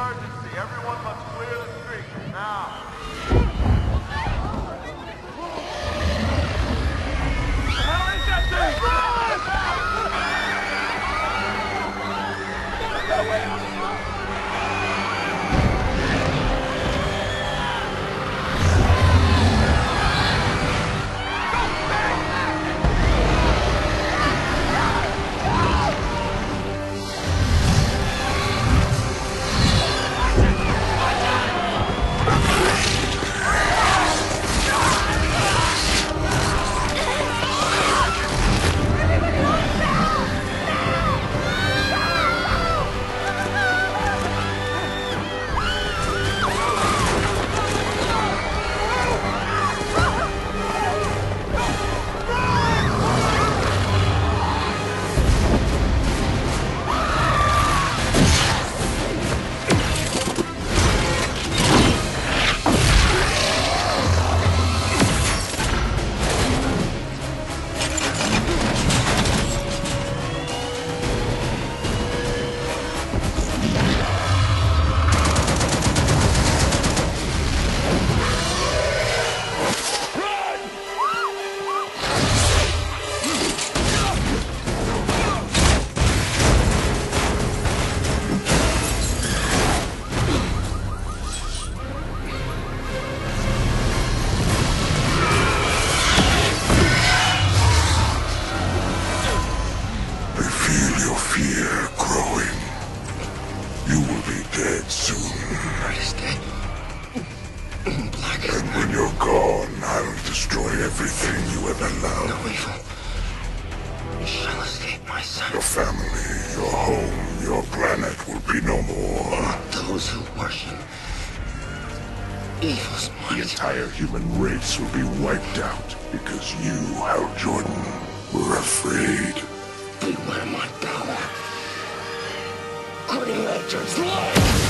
emergency. Everyone must clear the streets now. How is that fear growing. You will be dead soon. Red is dead. Black is And when you're gone, I'll destroy everything you ever loved. no evil shall escape my son. Your family, your home, your planet will be no more. Those who worship evil's The might. entire human race will be wiped out because you, Hal Jordan, were afraid. Beware my power. Green Lantern's light!